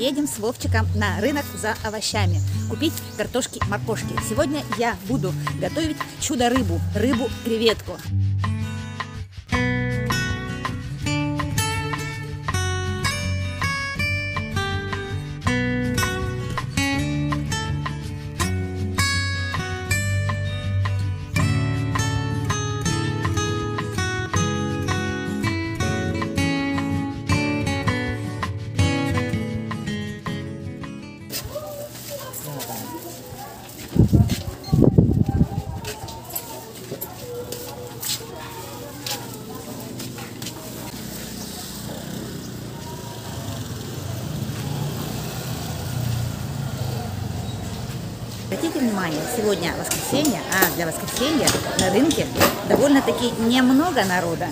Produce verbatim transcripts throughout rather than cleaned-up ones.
едем с Вовчиком на рынок за овощами, купить картошки, моркошки. Сегодня я буду готовить чудо-рыбу, рыбу-креветку. Обратите внимание, сегодня воскресенье, а для воскресенья на рынке довольно-таки немного народа.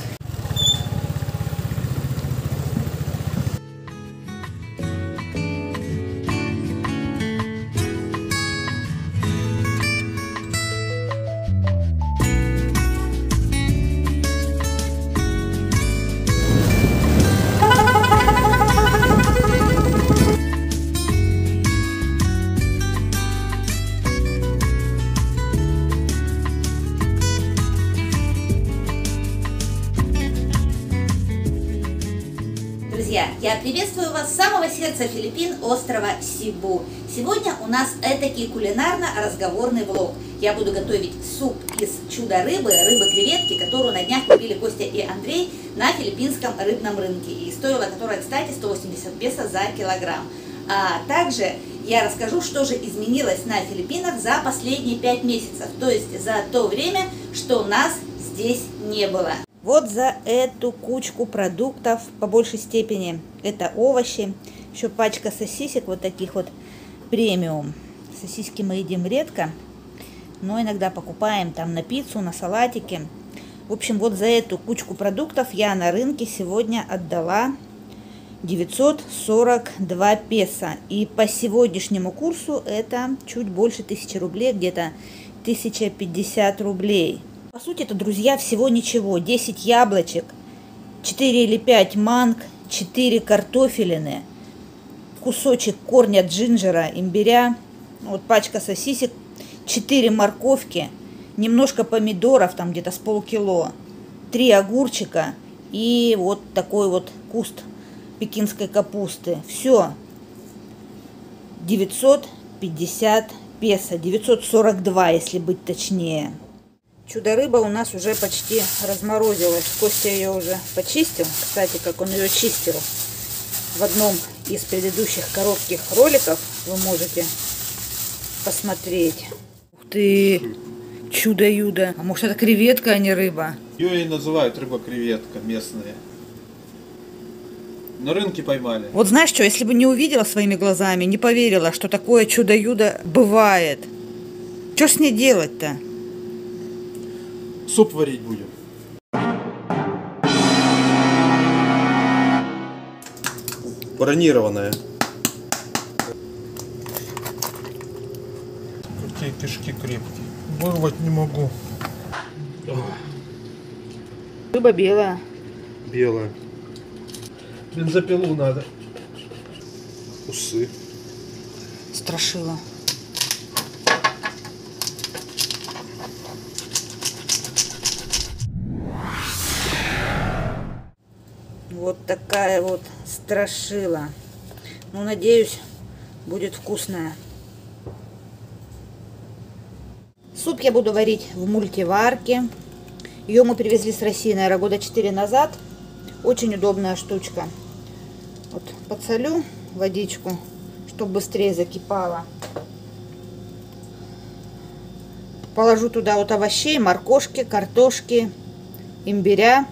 Друзья, я приветствую вас с самого сердца Филиппин, острова Сибу. Сегодня у нас этакий кулинарно-разговорный влог. Я буду готовить суп из чудо-рыбы, рыбы-креветки, которую на днях купили Костя и Андрей на филиппинском рыбном рынке. И стоила которая, кстати, сто восемьдесят песо за килограмм. А также я расскажу, что же изменилось на Филиппинах за последние пять месяцев, то есть за то время, что нас здесь не было. Вот за эту кучку продуктов, по большей степени, это овощи. Еще пачка сосисек, вот таких вот премиум. Сосиски мы едим редко, но иногда покупаем там на пиццу, на салатики. В общем, вот за эту кучку продуктов я на рынке сегодня отдала девятьсот сорок два песо. И по сегодняшнему курсу это чуть больше тысячи рублей, где-то тысяча пятьдесят рублей. По сути, это, друзья, всего ничего. десять яблочек, четыре или пять манг, четыре картофелины, кусочек корня джинджера, имбиря, вот пачка сосисек, четыре морковки, немножко помидоров, там где-то с полкило, три огурчика и вот такой вот куст пекинской капусты. Все. девятьсот пятьдесят песо, девятьсот сорок два, если быть точнее. Чудо-рыба у нас уже почти разморозилась. Костя ее уже почистил. Кстати, как он ее чистил в одном из предыдущих коротких роликов, вы можете посмотреть. Ух ты, чудо-юдо. А может, это креветка, а не рыба? Ее и называют рыба-креветка местные. На рынке поймали. Вот знаешь что, если бы не увидела своими глазами, не поверила, что такое чудо-юдо бывает. Что с ней делать-то? Суп варить будем. Бронированная. Какие кишки крепкие. Вырвать не могу. Рыба белая. Белая. Бензопилу надо. Усы. Страшила. Вот такая вот страшила. Ну, надеюсь, будет вкусная. Суп я буду варить в мультиварке. Ее мы привезли с России, наверное, года четыре назад. Очень удобная штучка. Вот подсолю водичку, чтобы быстрее закипала. Положу туда вот овощей, моркошки, картошки, имбиря.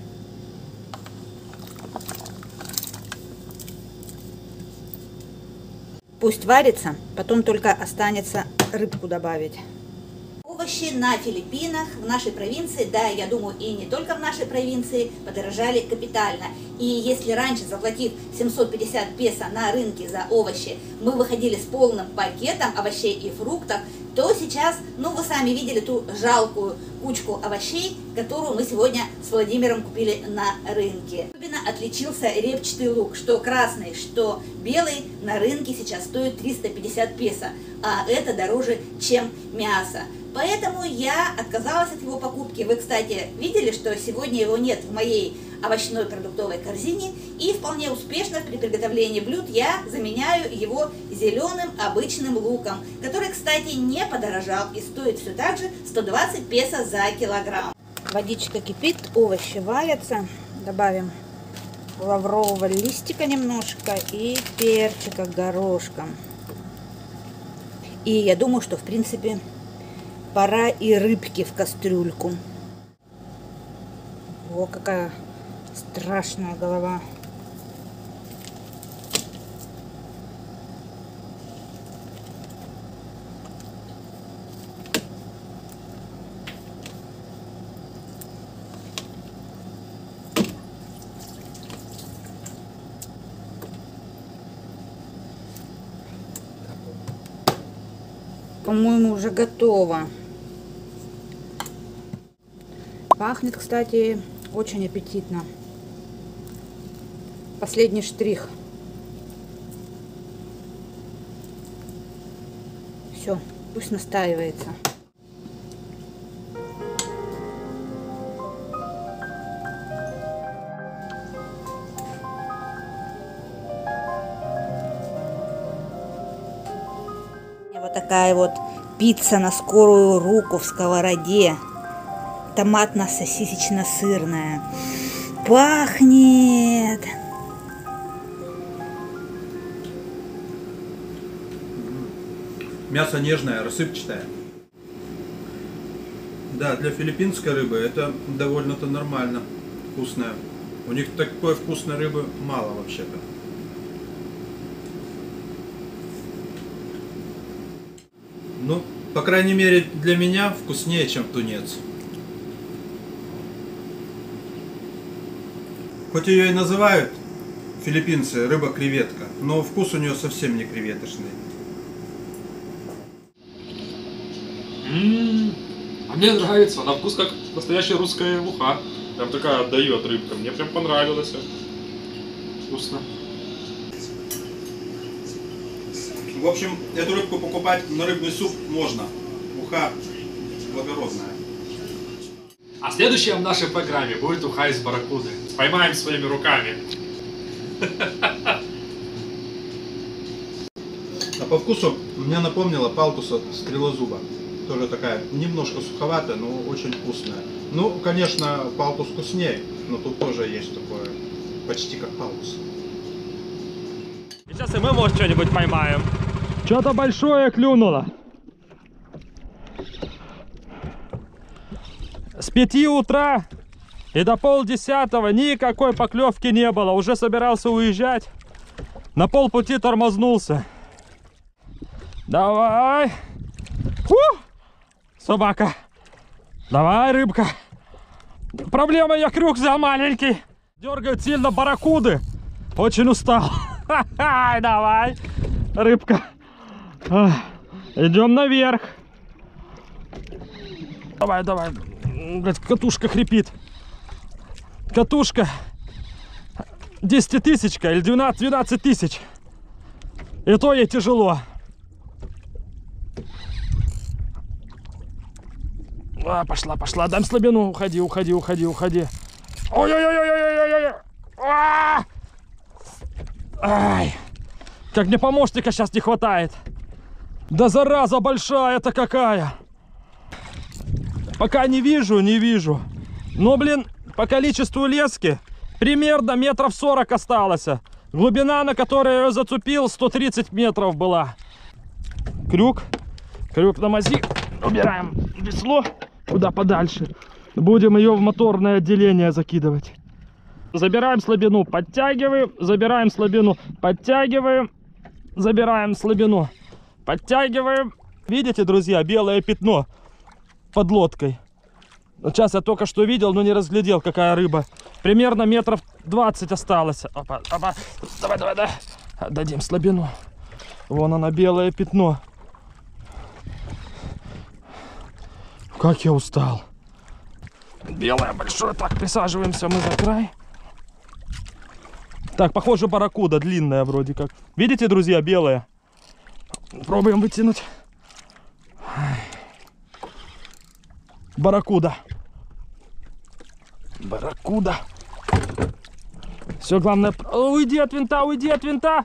Пусть варится, потом только останется рыбку добавить. Овощи на Филиппинах, в нашей провинции, да, я думаю, и не только в нашей провинции, подорожали капитально. И если раньше, заплатив семьсот пятьдесят песо на рынке за овощи, мы выходили с полным пакетом овощей и фруктов, то сейчас, ну вы сами видели ту жалкую кучку овощей, которую мы сегодня с Владимиром купили на рынке. Особенно отличился репчатый лук, что красный, что белый на рынке сейчас стоит триста пятьдесят песо, а это дороже, чем мясо. Поэтому я отказалась от его покупки. Вы, кстати, видели, что сегодня его нет в моей овощной продуктовой корзине, и вполне успешно при приготовлении блюд я заменяю его зеленым обычным луком, который, кстати, не подорожал и стоит все так же сто двадцать песо за килограмм. Водичка кипит, овощи варятся. Добавим лаврового листика немножко и перчика горошком. И я думаю, что в принципе пора и рыбки в кастрюльку. О, какая страшная голова. По-моему, уже готово. Пахнет, кстати, очень аппетитно. Последний штрих. Все, пусть настаивается. Вот такая вот пицца на скорую руку в сковороде. Томатно-сосисечно-сырная. Пахнет! Мясо нежное, рассыпчатое. Да, для филиппинской рыбы это довольно-то нормально, вкусное. У них такой вкусной рыбы мало вообще-то. Ну, по крайней мере, для меня вкуснее, чем тунец. Хоть ее и называют филиппинцы рыба-креветка, но вкус у нее совсем не креветочный. М-м-м, а мне нравится, на вкус как настоящая русская уха. Прям такая отдает рыбка, мне прям понравилось. Вкусно. В общем, эту рыбку покупать на рыбный суп можно. Уха благородная. А следующая в нашей программе будет уха из барракуды. Поймаем своими руками. А по вкусу мне напомнила палтуса стрелозуба. Тоже такая немножко суховатая, но очень вкусная. Ну, конечно, палтус вкуснее, но тут тоже есть такое, почти как палтус. Сейчас и мы, может, что-нибудь поймаем. Что-то большое клюнуло. С пяти утра и до полдесятого никакой поклевки не было. Уже собирался уезжать. На полпути тормознулся. Давай. Фу! Собака. Давай, рыбка. Проблема, я крюк взял маленький. Дергают сильно барракуды. Очень устал. Давай, рыбка. Идем наверх. Давай, давай. Блять, катушка хрипит. Катушка. десятитысячка или двенадцать тысяч. И то ей тяжело. А, пошла, пошла. Дам слабину. Уходи, уходи, уходи, уходи. Ой-ой-ой-ой-ой-ой-ой. Ай. Как мне помощника сейчас не хватает. Да зараза большая-то какая. Пока не вижу, не вижу. Но, блин, по количеству лески примерно метров сорок осталось. Глубина, на которой я ее зацепил, сто тридцать метров была. Крюк. Крюк на мази. Убираем весло куда подальше. Будем ее в моторное отделение закидывать. Забираем слабину, подтягиваем, забираем слабину, подтягиваем, забираем слабину, подтягиваем. Видите, друзья, белое пятно под лодкой. Сейчас я только что видел, но не разглядел, какая рыба. Примерно метров двадцать осталось. Опа, опа. Давай, давай, давай. Дадим слабину. Вон она, белое пятно. Как я устал. Белое большое. Так, присаживаемся мы за край. Так, похоже, барракуда длинная вроде как. Видите, друзья, белая? Пробуем вытянуть. Барракуда. Барракуда. Все, главное... Уйди от винта, уйди от винта.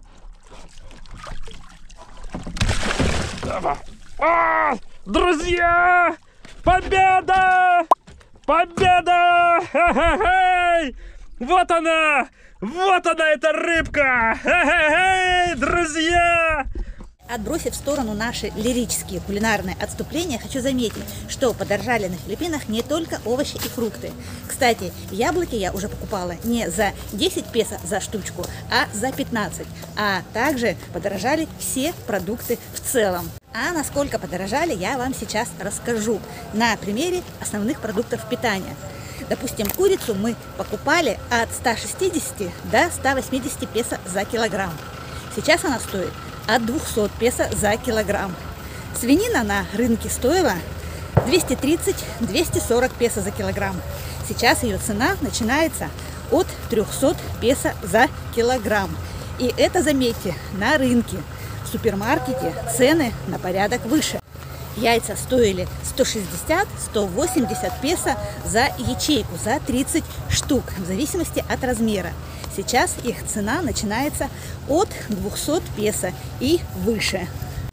Давай. А, друзья! Победа! Победа! Хе-хе-хей! Вот она! Вот она, эта рыбка! Хе-хе-хей, друзья! Отбросив в сторону наши лирические кулинарные отступления, хочу заметить, что подорожали на Филиппинах не только овощи и фрукты. Кстати, яблоки я уже покупала не за десять песо за штучку, а за пятнадцать. А также подорожали все продукты в целом. А насколько подорожали, я вам сейчас расскажу на примере основных продуктов питания. Допустим, курицу мы покупали от ста шестидесяти до ста восьмидесяти песо за килограмм. Сейчас она стоит от двухсот песо за килограмм. Свинина на рынке стоила двести тридцать — двести сорок песо за килограмм. Сейчас ее цена начинается от трёхсот песо за килограмм. И это, заметьте, на рынке. В супермаркете цены на порядок выше. Яйца стоили сто шестьдесят — сто восемьдесят песо за ячейку, за тридцать штук, в зависимости от размера. Сейчас их цена начинается от двухсот песо и выше.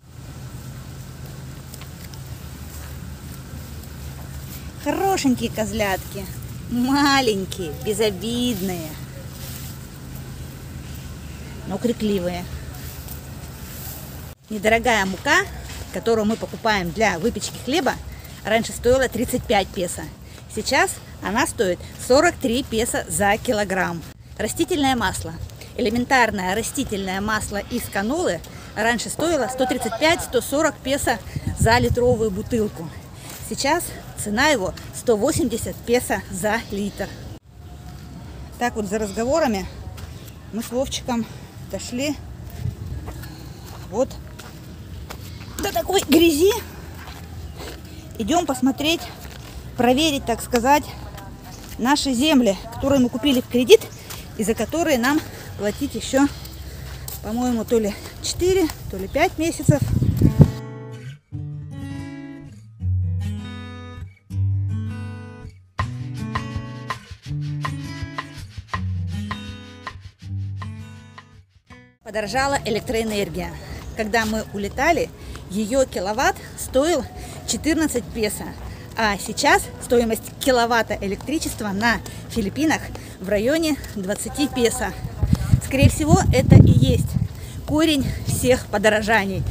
Хорошенькие козлятки, маленькие, безобидные, но крикливые. Недорогая мука, которую мы покупаем для выпечки хлеба, раньше стоила тридцать пять песо. Сейчас она стоит сорок три песо за килограмм. Растительное масло. Элементарное растительное масло из канолы раньше стоило сто тридцать пять — сто сорок песо за литровую бутылку. Сейчас цена его сто восемьдесят песо за литр. Так вот, за разговорами мы с Вовчиком дошли вот до такой грязи. Идем посмотреть, проверить, так сказать, наши земли, которые мы купили в кредит и за которые нам платить еще, по-моему, то ли четыре, то ли пять месяцев. Подорожала электроэнергия. Когда мы улетали, ее киловатт стоил четырнадцать песо. А сейчас стоимость киловатта электричества на Филиппинах в районе двадцати песо. Скорее всего, это и есть корень всех подорожаний.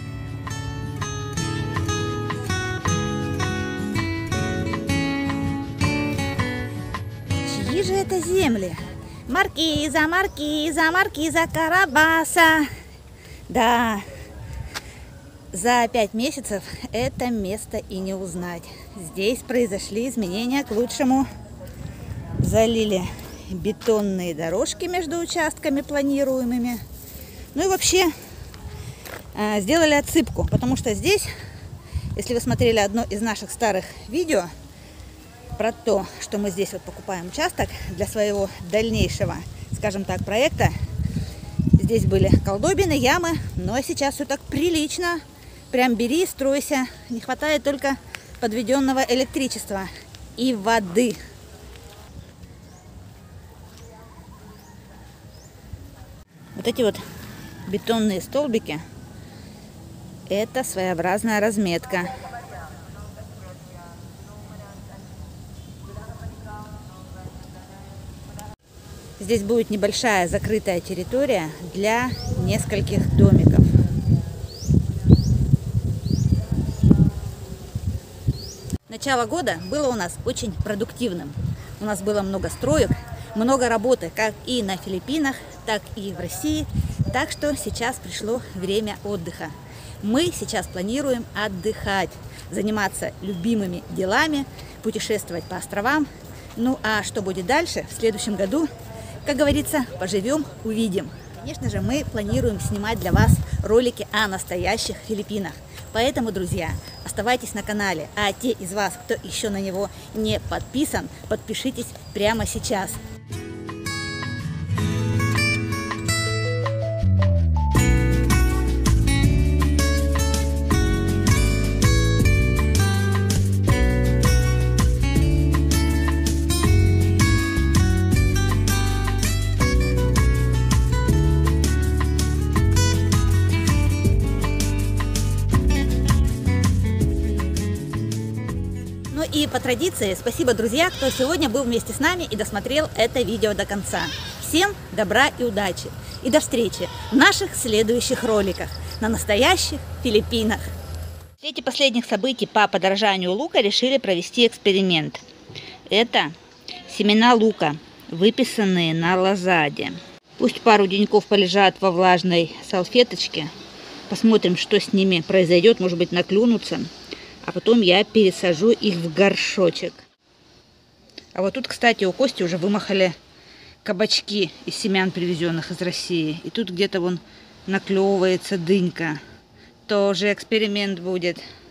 Чьи же это земли? Маркиза, маркиза, маркиза Карабаса. Да, за пять месяцев это место и не узнать. Здесь произошли изменения к лучшему. Залили бетонные дорожки между участками планируемыми. Ну и вообще э, сделали отсыпку, потому что здесь, если вы смотрели одно из наших старых видео про то, что мы здесь вот покупаем участок для своего дальнейшего, скажем так, проекта, здесь были колдобины, ямы, но сейчас все так прилично. Прям бери, стройся. Не хватает только подведенного электричества и воды. Вот эти вот бетонные столбики — это своеобразная разметка. Здесь будет небольшая закрытая территория для нескольких домиков. Начало года было у нас очень продуктивным. У нас было много строек, много работы, как и на Филиппинах, так и в России. Так что сейчас пришло время отдыха. Мы сейчас планируем отдыхать, заниматься любимыми делами, путешествовать по островам. Ну а что будет дальше в следующем году, Как говорится, поживем, увидим. Конечно же, мы планируем снимать для вас ролики о настоящих Филиппинах. Поэтому, друзья, оставайтесь на канале, а те из вас, кто еще на него не подписан, подпишитесь прямо сейчас. И по традиции, спасибо, друзья, кто сегодня был вместе с нами и досмотрел это видео до конца. Всем добра и удачи. И до встречи в наших следующих роликах на настоящих Филиппинах. В свете последних событий по подорожанию лука решили провести эксперимент. Это семена лука, выписанные на Лазаде. Пусть пару деньков полежат во влажной салфеточке. Посмотрим, что с ними произойдет, может быть, наклюнутся. А потом я пересажу их в горшочек. А вот тут, кстати, у Кости уже вымахали кабачки из семян, привезенных из России. И тут где-то вон наклевывается дынька. Тоже эксперимент будет.